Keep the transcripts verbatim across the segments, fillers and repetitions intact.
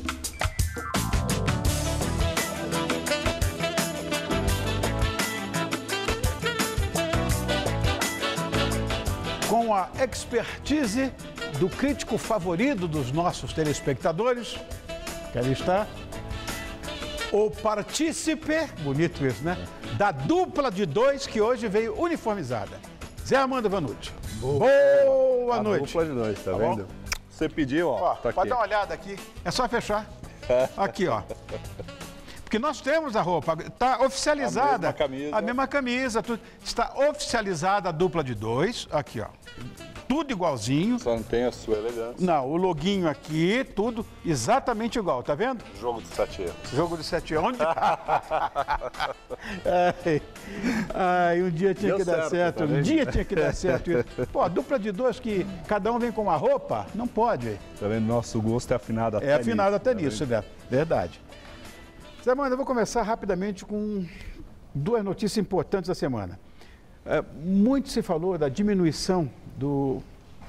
Com a expertise do crítico favorito dos nossos telespectadores, que ali está, o partícipe, bonito isso, né? Da dupla de dois que hoje veio uniformizada. Zé Armando Vanucci. Boa, Boa noite. Dupla de dois, tá, tá vendo? Bom? Você pediu, ó. ó tá pode aqui. dar uma olhada aqui. É só fechar. Aqui, ó. Porque nós temos a roupa, está oficializada. A mesma camisa. A mesma camisa, tudo. Está oficializada a dupla de dois. Aqui, ó. Tudo igualzinho. Só não tem a sua elegância. Não, o loguinho aqui, tudo exatamente igual, tá vendo? Jogo de sete erros. Jogo de sete erros. Onde? ai, ai, um dia tinha Deu que dar certo, certo. Tá um dia tinha que dar certo. Pô, a dupla de dois que cada um vem com uma roupa, não pode. Tá vendo? Nosso gosto é afinado até nisso. É afinado nisso, até tá nisso, né? Verdade. Zé Armando, eu vou começar rapidamente com duas notícias importantes da semana. É, muito se falou da diminuição do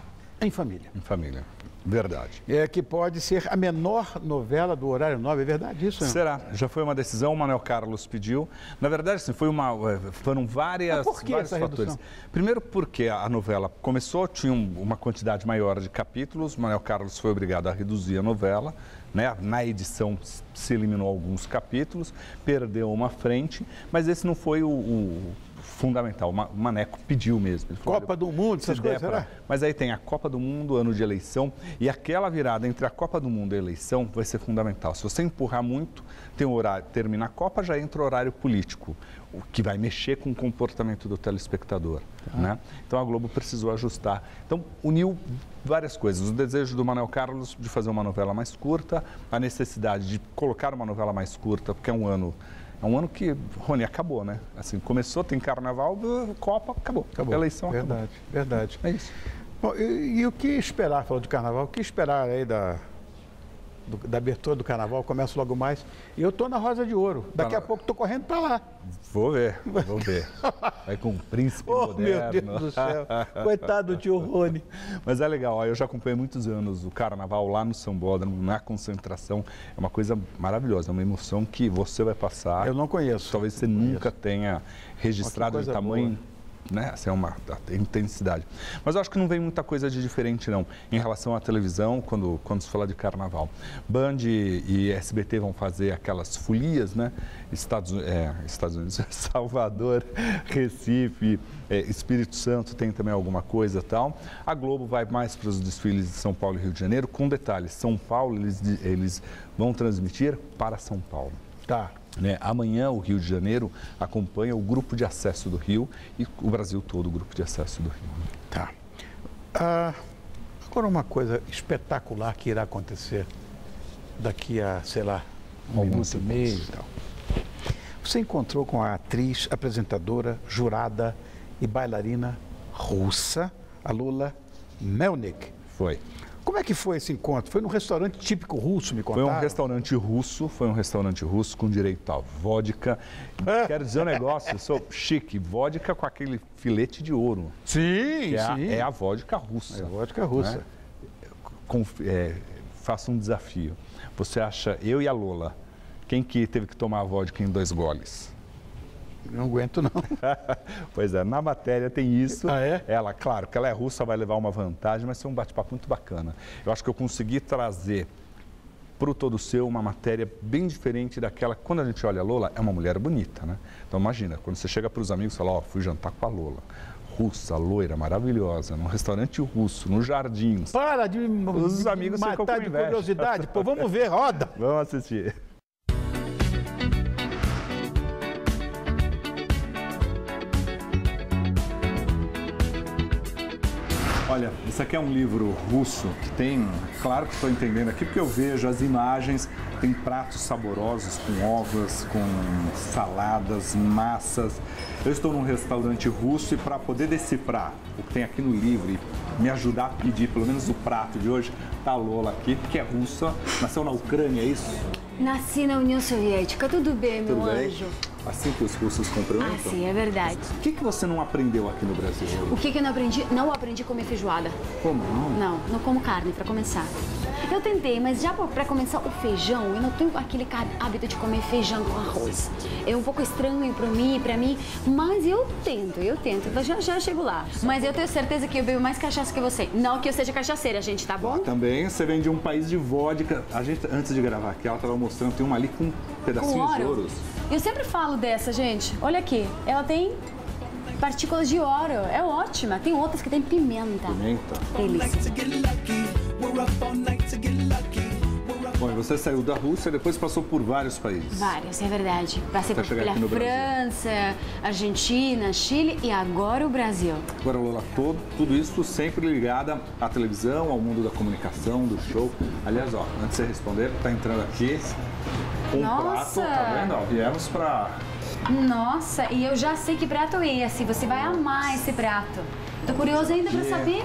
Em Família. Em Família, verdade. É que pode ser a menor novela do horário nobre, é verdade isso? Não? Será? Já foi uma decisão, o Manuel Carlos pediu. Na verdade, sim, foi uma, foram várias, Mas por que vários essa fatores. Redução? Primeiro porque a novela começou, tinha uma quantidade maior de capítulos, o Manuel Carlos foi obrigado a reduzir a novela, né? Na edição se eliminou alguns capítulos, perdeu uma frente, mas esse não foi o... o fundamental, o Maneco pediu mesmo. Ele falou, Copa do Mundo, essas coisas, pra... Mas aí tem a Copa do Mundo, ano de eleição, e aquela virada entre a Copa do Mundo e a eleição vai ser fundamental. Se você empurrar muito, tem o horário, termina a Copa, já entra o horário político, o que vai mexer com o comportamento do telespectador. Ah. Né? Então a Globo precisou ajustar. Então uniu várias coisas, o desejo do Manuel Carlos de fazer uma novela mais curta, a necessidade de colocar uma novela mais curta, porque é um ano... É um ano que, Rony, acabou, né? Assim, começou, tem carnaval, Copa, acabou. Acabou. Eleição, verdade, acabou. Verdade, É isso. Bom, e, e o que esperar, falou de carnaval, o que esperar aí da, do, da abertura do carnaval? Começa logo mais. E eu tô na Rosa de Ouro. Daqui tá a pouco tô correndo para lá. Vou ver, vou ver. Vai com o príncipe oh, moderno. Meu Deus do céu. Coitado do tio Rony. Mas é legal, ó, eu já acompanhei muitos anos o carnaval lá no Sambódromo, na concentração. É uma coisa maravilhosa, é uma emoção que você vai passar. Eu não conheço. Talvez você nunca tenha registrado de tamanho. Boa. Né? Essa é uma intensidade. Mas eu acho que não vem muita coisa de diferente, não, em relação à televisão, quando, quando se fala de carnaval. Band e S B T vão fazer aquelas folias, né? Estados, é, Estados Unidos, Salvador, Recife, é, Espírito Santo tem também alguma coisa e tal. A Globo vai mais para os desfiles de São Paulo e Rio de Janeiro, com detalhes. São Paulo, eles, eles vão transmitir para São Paulo. Tá. Né? Amanhã o Rio de Janeiro acompanha o grupo de acesso do Rio e o Brasil todo o grupo de acesso do Rio. Tá. Ah, agora uma coisa espetacular que irá acontecer daqui a, sei lá, um minuto e meio e tal. Você encontrou com a atriz, apresentadora, jurada e bailarina russa, a Lula Melnik. Foi. Como é que foi esse encontro? Foi num restaurante típico russo, me contaram? Foi um restaurante russo, foi um restaurante russo com direito a vodka. É. Quero dizer um negócio, eu sou chique, vodka com aquele filete de ouro. Sim, é sim. A, é a vodka russa. É a vodka russa. Né? Com, é, faço um desafio. Você acha, eu e a Lola, quem que teve que tomar a vodka em dois goles? Não aguento, não. Pois é, na matéria tem isso. Ah, é? Ela, claro, que ela é russa, vai levar uma vantagem, mas foi um bate-papo muito bacana. Eu acho que eu consegui trazer para o Todo Seu uma matéria bem diferente daquela... Quando a gente olha a Lola, é uma mulher bonita, né? Então imagina, quando você chega para os amigos e fala, ó, oh, fui jantar com a Lola. Russa, loira, maravilhosa, num restaurante russo, nos Jardins. Para de os me amigos matar de curiosidade. Pô, vamos ver, roda. Vamos assistir. Olha, isso aqui é um livro russo que tem, claro que estou entendendo aqui, porque eu vejo as imagens, tem pratos saborosos com ovos, com saladas, massas. Eu estou num restaurante russo e para poder decifrar o que tem aqui no livro e me ajudar a pedir pelo menos o prato de hoje, tá a Lola aqui, que é russa, nasceu na Ucrânia, é isso? Nasci na União Soviética, tudo bem, meu Tudo bem? anjo. Assim que os russos compram? Ah, sim, é verdade. O que, que você não aprendeu aqui no Brasil? O que, que eu não aprendi? Não aprendi a comer feijoada. Como não? Não, não como carne, pra começar. Eu tentei, mas já para começar o feijão, eu não tenho aquele hábito de comer feijão com arroz. É um pouco estranho para mim, para mim, mas eu tento, eu tento. Eu já, já chego lá. Mas eu tenho certeza que eu bebo mais cachaça que você. Não que eu seja cachaceira, gente, tá bom? Ah, também você vem de um país de vodka. A gente, antes de gravar aqui, ela estava mostrando, tem uma ali com pedacinhos de ouros. Eu sempre falo dessa, gente. Olha aqui, ela tem partículas de ouro. É ótima. Tem outras que tem pimenta. Pimenta. Delícia. Bom, e você saiu da Rússia e depois passou por vários países. Vários, é verdade. Passei Até por chegar pela aqui no França, Argentina, Chile e agora o Brasil. Agora, Lola, todo, tudo isso sempre ligada à televisão, ao mundo da comunicação, do show. Aliás, ó, antes de você responder, tá entrando aqui um Nossa! prato, tá vendo? Ó, viemos pra... Nossa, e eu já sei que prato é esse. Você vai amar esse prato. Tô curiosa ainda pra saber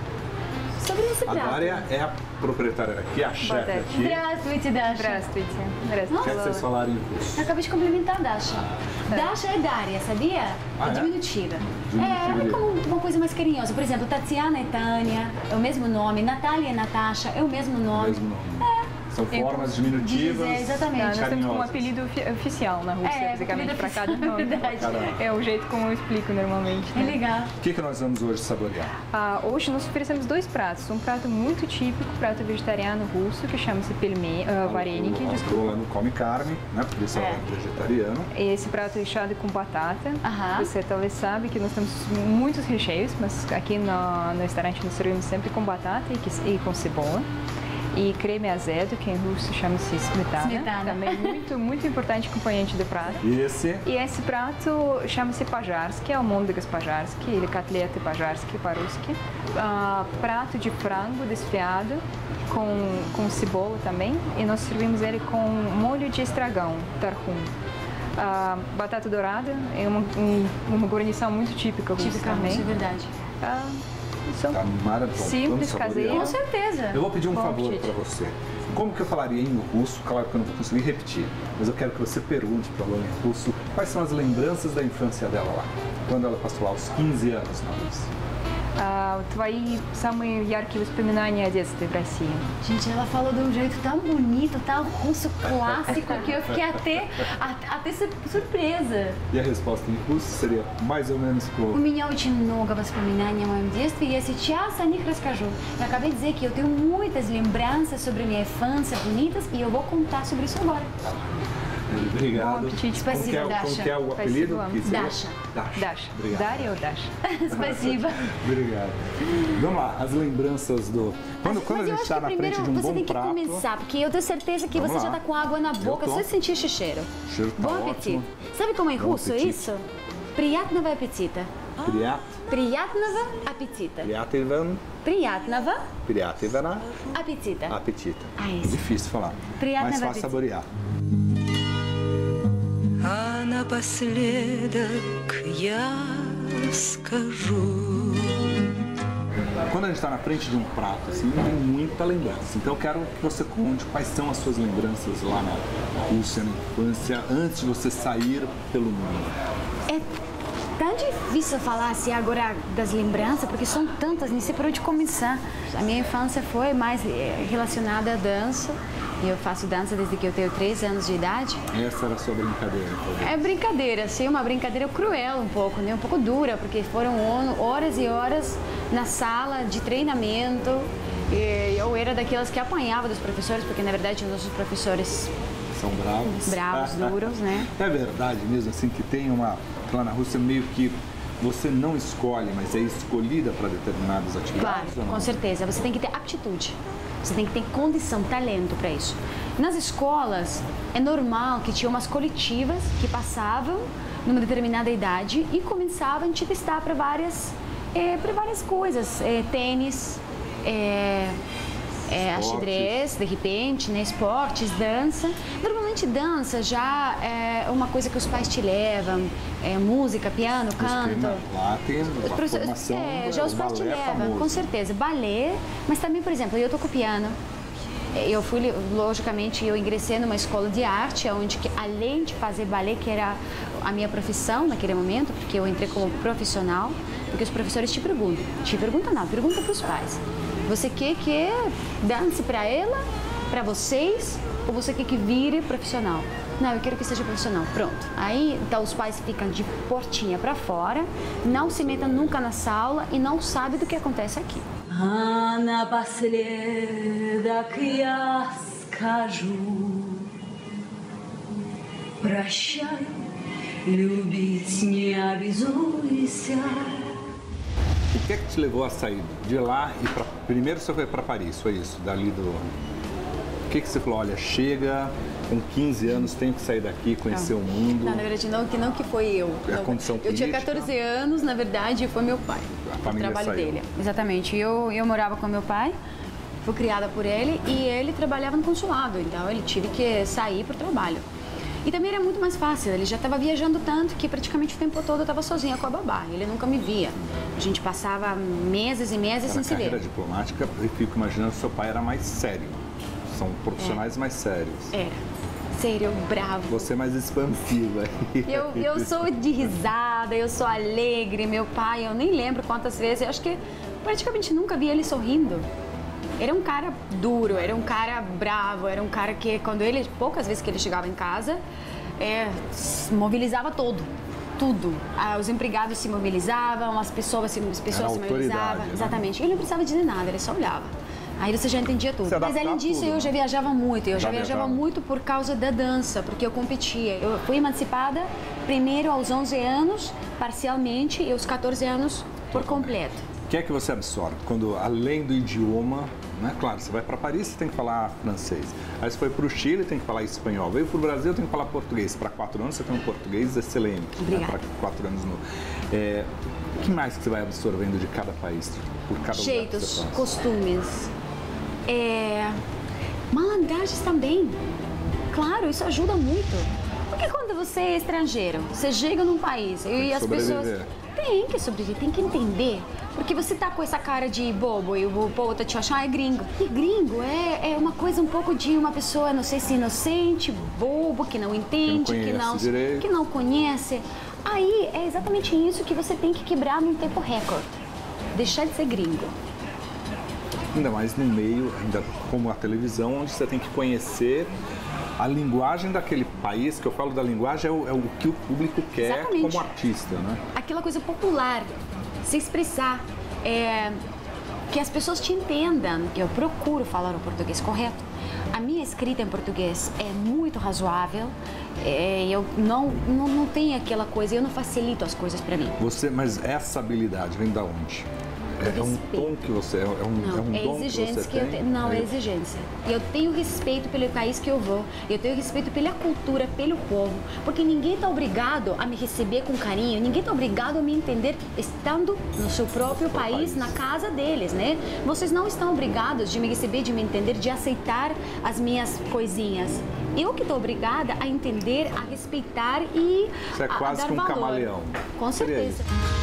sobre esse prato. A Daria é a proprietária aqui, a chefe aqui. Здравствуйте, Dasha. Здравствуйте. O que é que vocês falaram em russo? Eu acabei de cumprimentar a Dasha. Dasha é Daria, sabia? Ah, é é? diminutiva. Diminutiva É, é de- como uma coisa mais carinhosa. Por exemplo, Tatiana é Tânia, é o mesmo nome. Natália é Natasha, é o mesmo nome. Mesmo nome. São formas de diminutivas. dizer, exatamente. Tá, nós temos um carinhosas. apelido ofi- oficial na Rússia, É, basicamente, apelido para cada oficial, nome. verdade. Cada- É o jeito como eu explico normalmente. É né? legal. O que, que nós vamos hoje saborear? Ah, hoje nós oferecemos dois pratos. Um prato muito típico, prato vegetariano russo, que chama-se pelme, uh, vareniki, O desculpa. Lola não come carne, né? Por isso ela É. é vegetariano. Esse prato é recheado com batata. Aham. Você talvez sabe que nós temos muitos recheios, mas aqui no, no restaurante nós servimos sempre com batata e, que- e com cebola. E creme azedo, que em russo chama-se smetana. Smetana. Também muito, muito importante acompanhante do prato. E esse E esse prato chama-se pajarski, almôndegas pajarski, или котлеты pajarski по-русски. Ah, prato de frango desfiado com, com cebola também. E nós servimos ele com molho de estragão, tarhum. Ah, batata dourada é uma, um- uma guarnição muito típica russa Típica também. russa, é verdade. Ah, são tá maravilhoso. simples, Vamos saborear? caseiro. Com certeza. Eu vou pedir um Bom favor apetite. para você. Como que eu falaria em russo? Claro que eu não vou conseguir repetir, mas eu quero que você pergunte para a Lola em russo quais são as lembranças da infância dela lá, quando ela passou lá aos quinze anos na Rússia. Ah, твои самые яркие воспоминания о детстве в России? Gente, ela falou de um jeito tão bonito, tão russo clássico, que eu fiquei até, a- até sur- surpresa. E a resposta em russo seria mais ou menos У como... меня очень много воспоминаний о моем детстве, и я сейчас о них расскажу. Eu acabei de dizer que eu tenho muitas lembranças sobre a minha infância bonitas e eu vou contar sobre isso agora. Obrigado. Bom apetite. Como que é, o- como que é o apelido? Спасибо. Que seria? Dasha. Dasha. Dasha. Obrigado. Дарья ou Dasha? Спасибо. Obrigado. Vamos lá, as lembranças do... Quando, quando a Mas eu gente acho está que na primeiro frente de um você bom tem que prato... começar, porque eu tenho certeza que Vamos você lá. já tá com água na boca, tô. só de sentir esse cheiro. O cheiro tá Bom ótimo. apetite. Sabe como é em Bom russo apetite. isso? Приятного аппетита. Priat, Приятного аппетита. priativan, Приятного priativana, аппетита. apetita. Ah, É isso. difícil falar, Приятного mas fácil аппетита. saborear. А напоследок я скажу. Quando a gente está na frente de um prato, assim, tem muita lembrança. Então eu quero que você conte quais são as suas lembranças lá na Rússia, na infância, antes de você sair pelo mundo. É tão difícil falar assim agora das lembranças, porque são tantas, nem sei por onde começar. A minha infância foi mais eh, relacionada à dança. E eu faço dança desde que eu tenho três anos de idade. Essa era a sua brincadeira, então. É brincadeira, assim, uma brincadeira cruel um pouco, né? Um pouco dura, porque foram on- horas e horas na sala de treinamento. E eu era daquelas que apanhava dos professores, porque na verdade os nossos professores São bravos. bravos, duros, né? É verdade mesmo, assim, que tem uma... Lá na Rússia meio que você não escolhe, mas é escolhida para determinadas Claro, atividades? ou não? com certeza. Você tem que ter aptitude. Você tem que ter condição, talento para isso. Nas escolas, é normal que tinha umas coletivas que passavam numa determinada idade e começavam a te testar para várias, é, para várias coisas. É, tênis, é, é, Esportes. xadrez, de repente, né? Esportes, dança. Normalmente dança já é uma coisa que os pais te levam. É, música, piano, canto. Lá tem uma Os professores- formação, é, já é, os o pais te balé levam, famoso. com certeza. Balé, mas também, por exemplo, eu toco piano. Eu fui, logicamente, eu ingressei numa escola de arte, onde que, além de fazer balé, que era a minha profissão naquele momento, porque eu entrei como profissional, porque os professores te perguntam, te perguntam não, perguntam para os pais. Você quer que dance para ela, para vocês, ou você quer que vire profissional? Não, eu quero que seja profissional. Pronto. Aí, então, os pais ficam de portinha para fora, não se metam nunca na sala e não sabem do que acontece aqui. А напоследок я скажу: прощай, любить не обязуйся. O que é que te levou a sair de lá e para primeiro você foi para Paris, foi isso, dali do... O que que você falou? Olha, chega, com quinze anos tenho que sair daqui, conhecer não. o mundo. Não, na verdade não, que não que foi eu. É a não, condição eu política. tinha quatorze anos, na verdade, foi meu pai. A família o trabalho saiu. dele. Exatamente. Eu eu morava com meu pai, fui criada por ele e ele trabalhava no consulado, então ele tive que sair para o trabalho. E também era muito mais fácil, ele já estava viajando tanto que praticamente o tempo todo eu estava sozinha com a babá, ele nunca me via. A gente passava meses e meses sem se ver. Na carreira diplomática, eu fico imaginando que seu pai era mais sério. São profissionais é. mais sérios. Era. Sério, bravo. Você é mais expansiva. Eu, eu sou de risada, eu sou alegre. Meu pai, eu nem lembro quantas vezes, eu acho que praticamente nunca vi ele sorrindo. Era um cara duro, era um cara bravo, era um cara que quando ele, poucas vezes que ele chegava em casa, é, mobilizava todo, tudo. Ah, os empregados se mobilizavam, as pessoas se, as pessoas se mobilizavam. Né? Exatamente. Ele não precisava dizer nada, ele só olhava. Aí você já entendia tudo. Mas além disso, tudo, eu né? já viajava muito. Eu já, já viajava, viajava muito por causa da dança, porque eu competia. Eu fui emancipada primeiro aos onze anos, parcialmente, e aos quatorze anos por completo. O que é que você absorve? Quando, além do idioma, né? Claro, você vai para Paris, você tem que falar francês. Aí você foi para o Chile, tem que falar espanhol. Veio para o Brasil, tem que falar português. Para quatro anos, você tem um português excelente. Obrigada. Né? Para quatro anos no... É, o que mais que você vai absorvendo de cada país? Por cada Jeitos, lugar que você costumes. É... Malandragens também. Claro, isso ajuda muito. Porque quando você é estrangeiro, você chega num país e as pessoas... Tem que sobreviver, tem que entender. Porque você tá com essa cara de bobo e o povo tá te achando, ah, é gringo. E gringo é, é uma coisa um pouco de uma pessoa, não sei se inocente, bobo, que não entende, que não, que não, que não conhece. Aí é exatamente isso que você tem que quebrar num tempo recorde. Deixar de ser gringo. Ainda mais no meio, ainda como a televisão, onde você tem que conhecer a linguagem daquele país, que eu falo da linguagem, é o, é o que o público quer. Exatamente. Como artista, né? Aquela coisa popular, se expressar, é, que as pessoas te entendam, que eu procuro falar o português correto. A minha escrita em português é muito razoável, é, eu não, não, não tenho aquela coisa, eu não facilito as coisas para mim. Você, mas essa habilidade vem da onde? É, é um tom que você é, é um, não, é um é dom exigência que você que eu tem? te... Não, é, é exigência. Eu tenho respeito pelo país que eu vou, eu tenho respeito pela cultura, pelo povo, porque ninguém está obrigado a me receber com carinho, ninguém está obrigado a me entender estando no seu próprio país, país, na casa deles, né? Vocês não estão obrigados de me receber, de me entender, de aceitar as minhas coisinhas. Eu que estou obrigada a entender, a respeitar e Você é a, quase a dar que um valor. camaleão. Com certeza.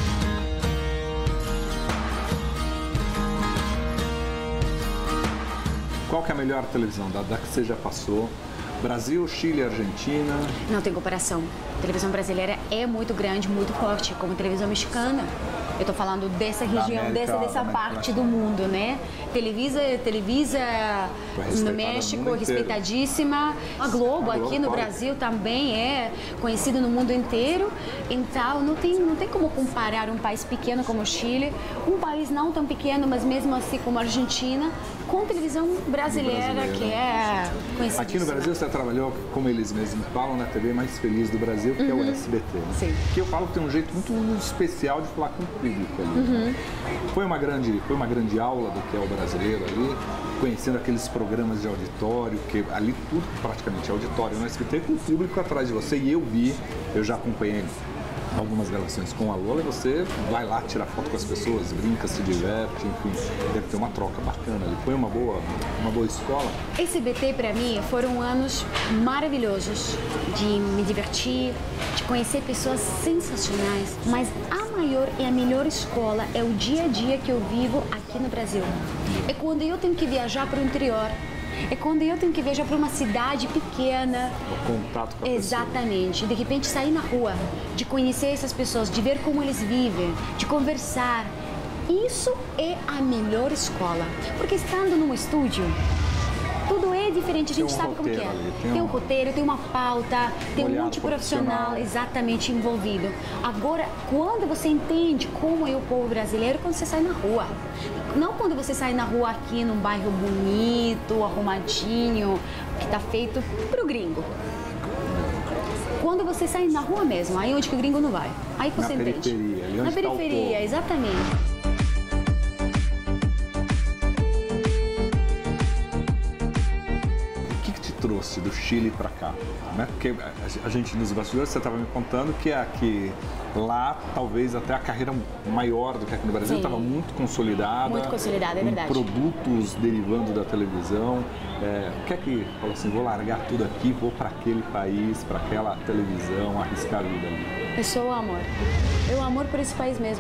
Qual que é a melhor televisão da, da que você já passou? Brasil, Chile, Argentina? Não tem comparação. A televisão brasileira é muito grande, muito forte, como a televisão mexicana. Eu estou falando dessa região, América, dessa, dessa parte do mundo, né? Televisa, Televisa no México, respeitadíssima. A Globo, a Globo aqui no pode. Brasil também é conhecida no mundo inteiro. Então, não tem, não tem como comparar um país pequeno como o Chile, um país não tão pequeno, mas mesmo assim como a Argentina, com televisão brasileira, que é conhecida. Aqui no Brasil você trabalhou, como eles mesmos falam, na T V mais feliz do Brasil, que uhum. é o S B T. Né? Sim. Que eu falo que tem um jeito muito especial de falar com o público ali. Uhum. Foi uma grande, foi uma grande aula do que é o brasileiro ali, conhecendo aqueles programas de auditório, que ali tudo praticamente é auditório no S B T, com o público atrás de você. E eu vi, eu já acompanhei algumas gravações com a Lola, e você vai lá tirar foto com as pessoas, brinca, se diverte, enfim, deve ter uma troca bacana ali. Foi uma boa, uma boa escola? S B T para mim foram anos maravilhosos de me divertir, de conhecer pessoas sensacionais, mas a maior e a melhor escola é o dia a dia que eu vivo aqui no Brasil. É quando eu tenho que viajar para o interior. É quando eu tenho que viajar para uma cidade pequena. O contato com a Exatamente. pessoa. De repente sair na rua, de conhecer essas pessoas, de ver como eles vivem, de conversar. Isso é a melhor escola, porque estando num estúdio, tudo é diferente, a gente um sabe como que é. Ali, tem, tem um roteiro, tem uma pauta, tem um multiprofissional profissional. exatamente envolvido. Agora, quando você entende como é o povo brasileiro, quando você sai na rua. Não quando você sai na rua aqui num bairro bonito, arrumadinho, que está feito pro gringo. Quando você sai na rua mesmo, aí onde que o gringo não vai. Aí que você na entende. Periferia, ali onde na tá periferia, exatamente. Trouxe do Chile para cá, né? Porque a gente nos bastidores, você estava me contando que aqui lá talvez até a carreira maior do que aqui no Brasil estava muito consolidada, muito consolidada, é verdade. Produtos derivando da televisão. É, o que é que falou assim, vou largar tudo aqui, vou para aquele país, para aquela televisão, arriscar a vida ali? É só o amor, é o amor por esse país mesmo.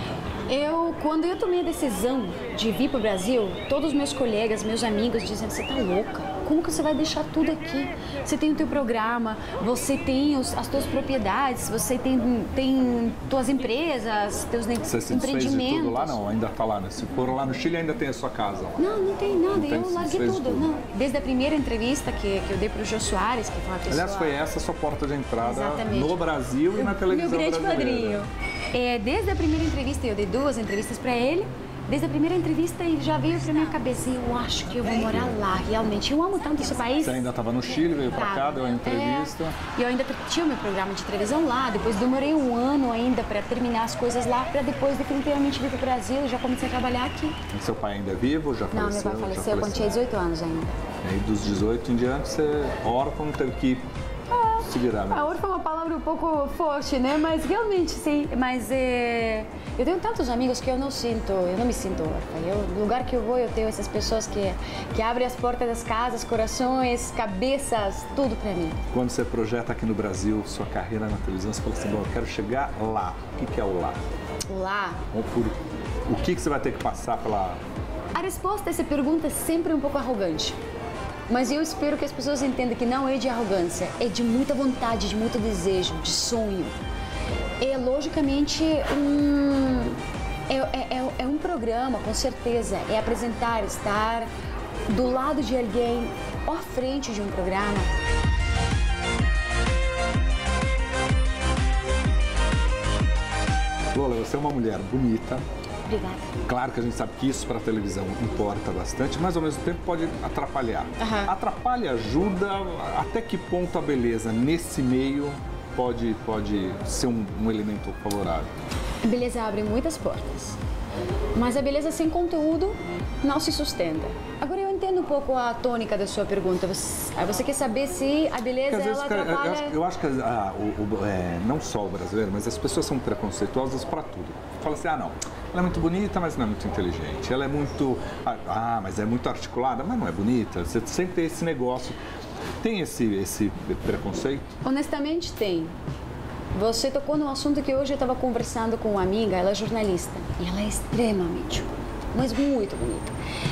Eu, quando eu tomei a decisão de vir para o Brasil, todos os meus colegas, meus amigos dizem, você tá louca? Como que você vai deixar tudo aqui? Você tem o teu programa, você tem os, as tuas propriedades, você tem, tem tuas empresas, teus você se empreendimentos. Você de tudo lá? Não, ainda está lá, né? Se for lá no Chile, ainda tem a sua casa lá. Não, não tem nada, não tem, eu larguei tudo. tudo. Não. Desde a primeira entrevista que, que eu dei para o Jô Soares, que foi uma pessoa... Aliás, foi essa a sua porta de entrada exatamente. No Brasil e na televisão Meu grande brasileira. padrinho. É, desde a primeira entrevista, eu dei duas entrevistas para ele. Desde a primeira entrevista ele já veio pra minha cabeça, eu acho que eu vou morar lá, realmente. Eu amo tanto esse país. Você ainda estava no Chile, veio pra cá, deu uma entrevista. É, e eu ainda tinha o meu programa de televisão lá, depois demorei um ano ainda para terminar as coisas lá, para depois definitivamente vir pro Brasil e já comecei a trabalhar aqui. E seu pai ainda é vivo? Já faleceu? Não, meu pai faleceu, faleceu quando tinha dezoito anos ainda. E aí dos dezoito em diante, você órfão, teve que se virar, né? A órfã é uma palavra um pouco forte, né? Mas realmente sim. Mas é... eu tenho tantos amigos que eu não sinto, eu não me sinto órfã. Eu, no lugar que eu vou, eu tenho essas pessoas que, que abrem as portas das casas, corações, cabeças, tudo pra mim. Quando você projeta aqui no Brasil sua carreira na televisão, você fala assim, bom, eu quero chegar lá. O que, que é o lá? Lá? Ou por... O que, que você vai ter que passar pela... A resposta a essa pergunta é sempre um pouco arrogante. Mas eu espero que as pessoas entendam que não é de arrogância, é de muita vontade, de muito desejo, de sonho. É logicamente um, é, é, é um programa, com certeza, é apresentar, estar do lado de alguém, à frente de um programa. Lola, você é uma mulher bonita. Obrigada. Claro que a gente sabe que isso para a televisão importa bastante, mas ao mesmo tempo pode atrapalhar. Uhum. Atrapalha, ajuda, até que ponto a beleza nesse meio pode, pode ser um, um elemento favorável? A beleza abre muitas portas, mas a beleza sem conteúdo não se sustenta. Agora eu entendo um pouco a tônica da sua pergunta. Você, você quer saber se a beleza Porque, às ela vezes, atrapalha... Eu acho, eu acho que ah, o, o, é, não só o brasileiro, mas as pessoas são preconceituosas para tudo. Fala assim, ah não, ela é muito bonita, mas não é muito inteligente. Ela é muito, ah, mas é muito articulada, mas não é bonita. Você sempre tem esse negócio. Tem esse, esse preconceito? Honestamente tem. Você tocou num assunto que hoje eu estava conversando com uma amiga, ela é jornalista, e ela é extremamente bonita, mas muito bonita.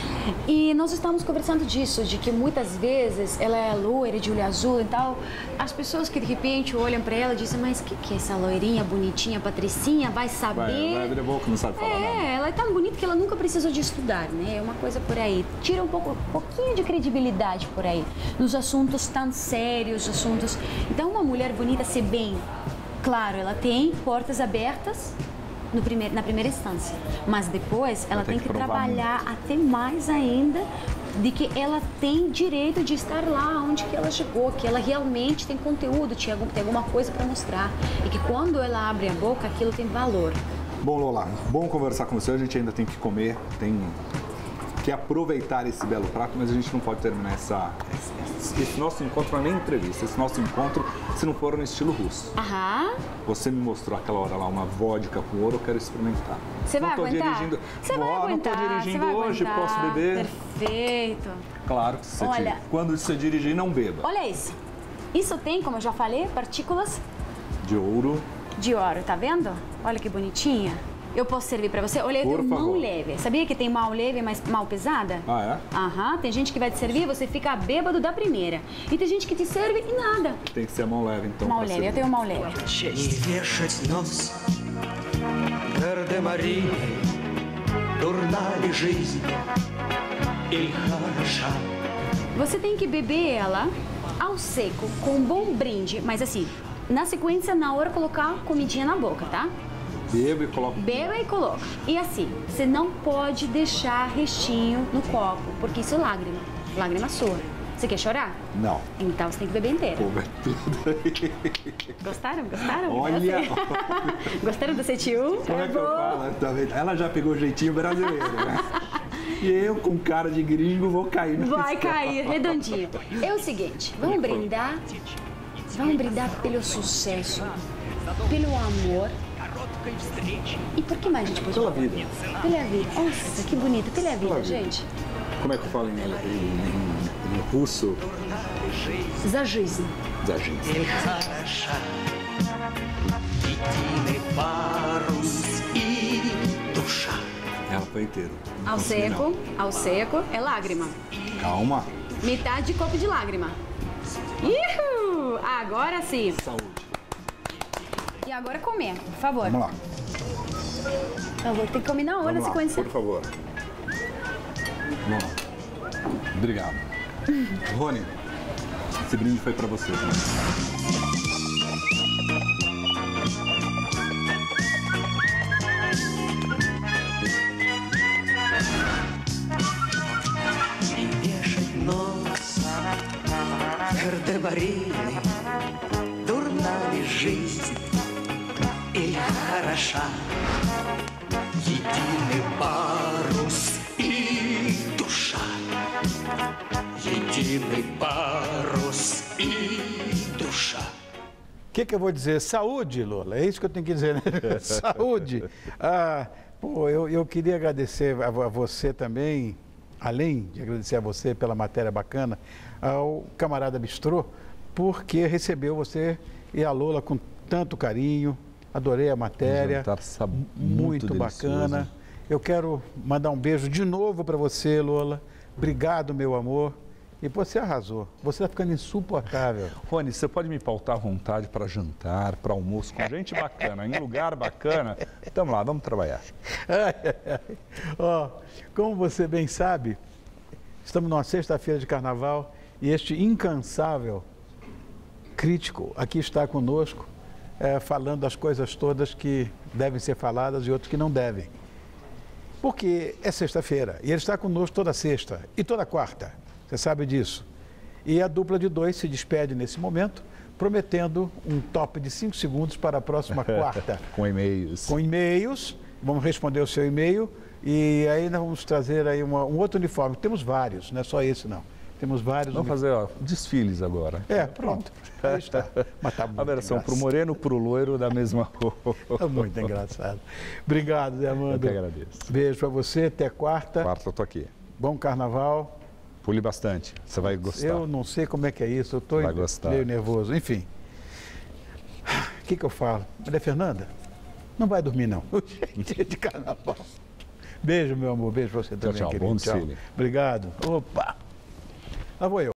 E nós estamos conversando disso, de que muitas vezes ela é loira, de olho azul e tal, as pessoas que de repente olham para ela e dizem, mas o que, que é essa loirinha, bonitinha, patricinha, vai saber... Vai, vai abrir a boca, não sabe falar é, nada. Ela é tão bonita que ela nunca precisou de estudar, né? É uma coisa por aí. Tira um, pouco, um pouquinho de credibilidade por aí, nos assuntos tão sérios, assuntos... Então, uma mulher bonita, se bem, claro, ela tem portas abertas, No primeiro, na primeira instância, mas depois ela tem, tem que, que trabalhar muito. Até mais ainda de que ela tem direito de estar lá onde que ela chegou, que ela realmente tem conteúdo, tem alguma coisa para mostrar e que quando ela abre a boca aquilo tem valor. Bom, Lola, bom conversar com você, a gente ainda tem que comer, tem que aproveitar esse belo prato, mas a gente não pode terminar essa, esse, esse nosso encontro, não é nem entrevista, esse nosso encontro se não for no estilo russo. Aham. Você me mostrou aquela hora lá uma vodka com ouro, eu quero experimentar. Você vai aguentar? Dirigindo... Você vai aguentar? Não estou dirigindo hoje, aguentar. Posso beber? Perfeito. Claro que você Olha, tira. Quando você dirigir, não beba. Olha isso. Isso tem, como eu já falei, partículas de ouro. De ouro, tá vendo? Olha que bonitinha. Eu posso servir pra você? Olha, eu Por tenho favor. mão leve. Sabia que tem mão leve, mas mão pesada? Ah, é? Aham. Tem gente que vai te servir, você fica bêbado da primeira. E tem gente que te serve e nada. Tem que ser a mão leve, então. Mão leve, servir. eu tenho mão leve. Не вешать нос Гардемарины дурна ли жизнь или хороша. Você tem que beber ela ao seco, com um bom brinde, mas assim, na sequência, na hora, colocar comidinha na boca, tá? Beba e coloca. Beba e coloca. E assim, você não pode deixar restinho no copo, porque isso é lágrima. Lágrima sua. Você quer chorar? Não. Então você tem que beber inteira. Pô, é tudo aí. Gostaram? Gostaram? Olha! Gostaram do cetiu? Como é que eu falo? Tá vendo? Ela já pegou o jeitinho brasileiro, né? E eu, com cara de gringo, vou cair no Vai cair, redondinho. É o seguinte, vamos brindar, vamos brindar pelo sucesso, pelo amor. E por que mais a gente pode Pela falar? vida. Pela vida. Nossa, que bonita. Pela vida, Pela vida. gente. Como é que eu falo em, em, em, em russo? За жизнь. Da gente. Или хороша. Единый парус и душа. Ela foi inteira. Ao seco, ao seco, é lágrima. Calma. Metade de copo de lágrima. Ihu! Agora sim. Saúde. E agora comer, por favor. Vamos lá. Por favor, tem que comer na hora, Vamos na lá, sequência. por favor. Vamos lá. Obrigado. Rony, esse brinde foi pra você também. И вешать нос гардемарины. Дурна ли жизнь или хороша. Единый парус и душа. Единый парус и душа. O que, que eu vou dizer? Saúde, Lola. É isso que eu tenho que dizer, né? Saúde. Ah, pô, eu, eu queria agradecer a, a você também, além de agradecer a você pela matéria bacana, ao camarada Bistrô, porque recebeu você e a Lola com tanto carinho. Adorei a matéria. Um jantar sab- muito muito bacana. delicioso. Eu quero mandar um beijo de novo para você, Lola. Obrigado, meu amor. E você arrasou. Você está ficando insuportável. Rony, você pode me pautar à vontade para jantar, para almoço, com gente bacana, em lugar bacana? Vamos lá, vamos trabalhar. Ai, ai, ai. Ó, como você bem sabe, estamos numa sexta-feira de carnaval e este incansável crítico aqui está conosco, é, falando as coisas todas que devem ser faladas e outras que não devem. Porque é sexta-feira e ele está conosco toda sexta e toda quarta, você sabe disso. E a dupla de dois se despede nesse momento, prometendo um top de cinco segundos para a próxima quarta. Com e-mails. Com e-mails, vamos responder o seu e-mail e aí nós vamos trazer aí uma, um outro uniforme. Temos vários, não é só esse não. Temos vários. Vamos fazer ó, desfiles agora. É, pronto. Aí está. Mas tá muito A versão para o engraçado. moreno, para o loiro da mesma roupa. É muito engraçado. Obrigado, Zé Amanda. Eu que agradeço. Beijo para você, até quarta. Quarta eu tô aqui. Bom carnaval. Pule bastante, você vai gostar. Eu não sei como é que é isso, eu estou Vai gostar. meio nervoso. Enfim, o que, que eu falo? Maria Fernanda, não vai dormir não. Dia de carnaval. Beijo, meu amor. Beijo para você também, tchau. querido. Bom desfile. Obrigado. Opa! Lá vou eu.